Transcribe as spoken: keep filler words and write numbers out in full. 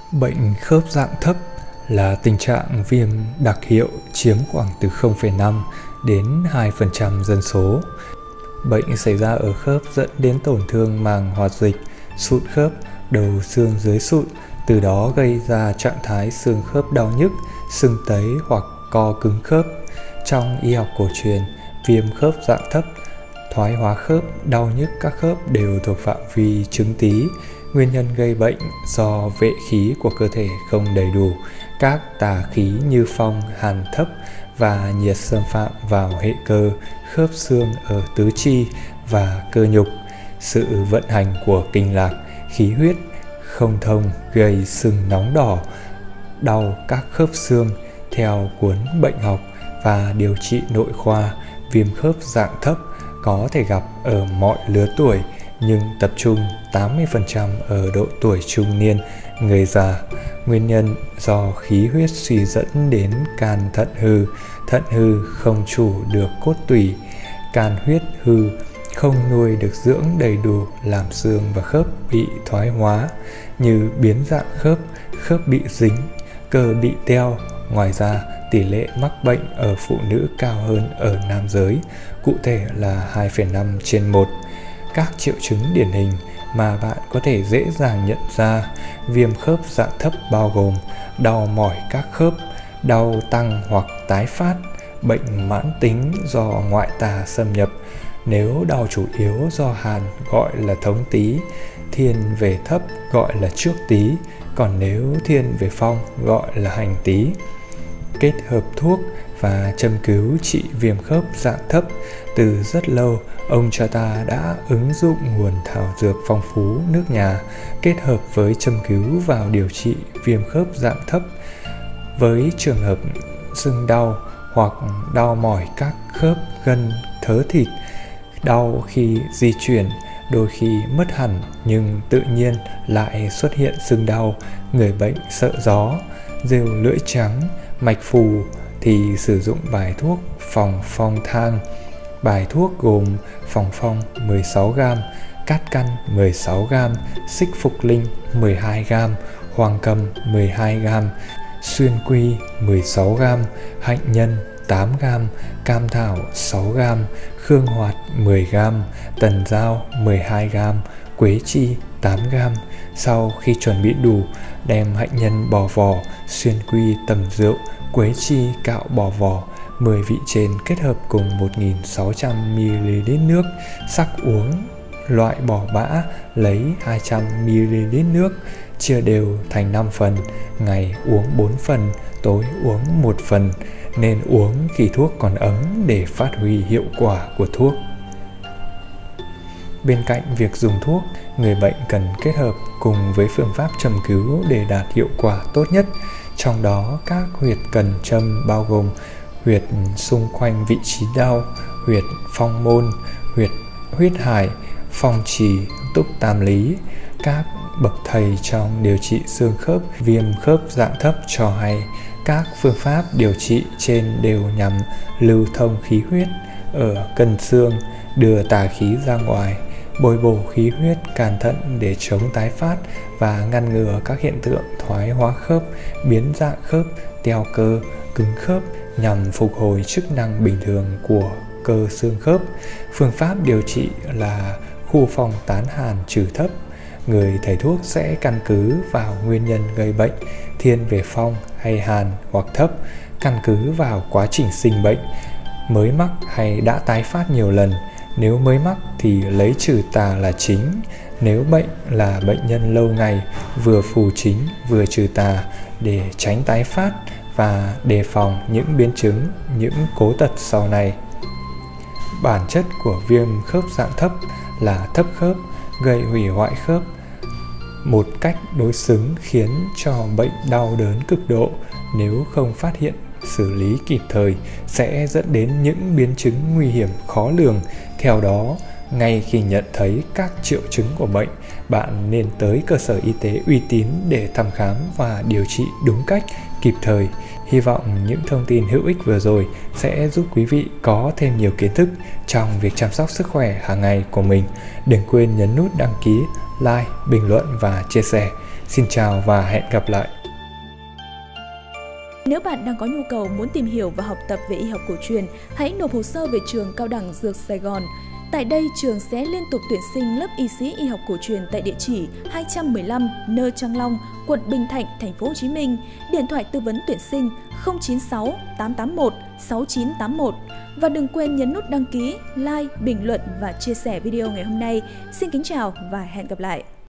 Bệnh khớp dạng thấp là tình trạng viêm đặc hiệu chiếm khoảng từ không phẩy năm đến hai phần trăm dân số. Bệnh xảy ra ở khớp dẫn đến tổn thương màng hoạt dịch, sụn khớp, đầu xương dưới sụn, từ đó gây ra trạng thái xương khớp đau nhức, sưng tấy hoặc co cứng khớp. Trong y học cổ truyền, viêm khớp dạng thấp, thoái hóa khớp, đau nhức các khớp đều thuộc phạm vi chứng tí. Nguyên nhân gây bệnh do vệ khí của cơ thể không đầy đủ, các tà khí như phong, hàn thấp và nhiệt xâm phạm vào hệ cơ, khớp xương ở tứ chi và cơ nhục. Sự vận hành của kinh lạc, khí huyết không thông gây sưng nóng đỏ, đau các khớp xương. Theo cuốn Bệnh học và điều trị nội khoa, viêm khớp dạng thấp có thể gặp ở mọi lứa tuổi, nhưng tập trung tám mươi phần trăm ở độ tuổi trung niên, người già. Nguyên nhân do khí huyết suy dẫn đến can thận hư, thận hư không chủ được cốt tủy, can huyết hư không nuôi được dưỡng đầy đủ làm xương và khớp bị thoái hóa, như biến dạng khớp, khớp bị dính, cơ bị teo. Ngoài ra, tỷ lệ mắc bệnh ở phụ nữ cao hơn ở nam giới, cụ thể là hai phẩy năm trên một. Các triệu chứng điển hình mà bạn có thể dễ dàng nhận ra viêm khớp dạng thấp bao gồm đau mỏi các khớp, đau tăng hoặc tái phát, bệnh mãn tính do ngoại tà xâm nhập. Nếu đau chủ yếu do hàn gọi là thống tí, thiên về thấp gọi là trước tí, còn nếu thiên về phong gọi là hành tí. Kết hợp thuốc và châm cứu trị viêm khớp dạng thấp. Từ rất lâu, ông cha ta đã ứng dụng nguồn thảo dược phong phú nước nhà, kết hợp với châm cứu vào điều trị viêm khớp dạng thấp. Với trường hợp sưng đau hoặc đau mỏi các khớp gân thớ thịt, đau khi di chuyển, đôi khi mất hẳn nhưng tự nhiên lại xuất hiện sưng đau, người bệnh sợ gió, rêu lưỡi trắng, mạch phù, thì sử dụng bài thuốc phòng phong thang. Bài thuốc gồm phòng phong mười sáu gam, cát căn mười sáu gam, xích phục linh mười hai gam, hoàng cầm mười hai gam, xuyên quy mười sáu gam, hạnh nhân tám gam, cam thảo sáu gam, khương hoạt mười gam, tần dao mười hai gam, quế chi tám gam. Sau khi chuẩn bị đủ, đem hạnh nhân bỏ vỏ, xuyên quy tầm rượu, quế chi cạo bỏ vỏ, mười vị trên kết hợp cùng một nghìn sáu trăm mi li lít nước, sắc uống. Loại bỏ bã, lấy hai trăm mi li lít nước, chia đều thành năm phần, ngày uống bốn phần, tối uống một phần. Nên uống khi thuốc còn ấm để phát huy hiệu quả của thuốc. Bên cạnh việc dùng thuốc, người bệnh cần kết hợp cùng với phương pháp châm cứu để đạt hiệu quả tốt nhất. Trong đó, các huyệt cần châm bao gồm huyệt xung quanh vị trí đau, huyệt phong môn, huyệt huyết hải, phong trì, túc tam lý. Các bậc thầy trong điều trị xương khớp, viêm khớp dạng thấp cho hay các phương pháp điều trị trên đều nhằm lưu thông khí huyết ở cần xương, đưa tà khí ra ngoài, bồi bổ khí huyết can thận để chống tái phát và ngăn ngừa các hiện tượng thoái hóa khớp, biến dạng khớp, teo cơ, cứng khớp nhằm phục hồi chức năng bình thường của cơ xương khớp. Phương pháp điều trị là khu phòng tán hàn trừ thấp. Người thầy thuốc sẽ căn cứ vào nguyên nhân gây bệnh, thiên về phong hay hàn hoặc thấp, căn cứ vào quá trình sinh bệnh, mới mắc hay đã tái phát nhiều lần. Nếu mới mắc thì lấy trừ tà là chính. Nếu bệnh là bệnh nhân lâu ngày, vừa phù chính vừa trừ tà để tránh tái phát và đề phòng những biến chứng, những cố tật sau này. Bản chất của viêm khớp dạng thấp là thấp khớp, gây hủy hoại khớp một cách đối xứng, khiến cho bệnh đau đớn cực độ. Nếu không phát hiện, xử lý kịp thời sẽ dẫn đến những biến chứng nguy hiểm khó lường. Theo đó, ngay khi nhận thấy các triệu chứng của bệnh, bạn nên tới cơ sở y tế uy tín để thăm khám và điều trị đúng cách, kịp thời. Hy vọng những thông tin hữu ích vừa rồi sẽ giúp quý vị có thêm nhiều kiến thức trong việc chăm sóc sức khỏe hàng ngày của mình. Đừng quên nhấn nút đăng ký, like, bình luận và chia sẻ. Xin chào và hẹn gặp lại! Nếu bạn đang có nhu cầu muốn tìm hiểu và học tập về y học cổ truyền, hãy nộp hồ sơ về trường Cao đẳng Dược Sài Gòn. Tại đây, trường sẽ liên tục tuyển sinh lớp y sĩ y học cổ truyền tại địa chỉ hai trăm mười lăm Nơ Trang Long, quận Bình Thạnh, thành phố Hồ Chí Minh. Điện thoại tư vấn tuyển sinh không chín sáu tám tám một sáu chín tám một. Và đừng quên nhấn nút đăng ký, like, bình luận và chia sẻ video ngày hôm nay. Xin kính chào và hẹn gặp lại!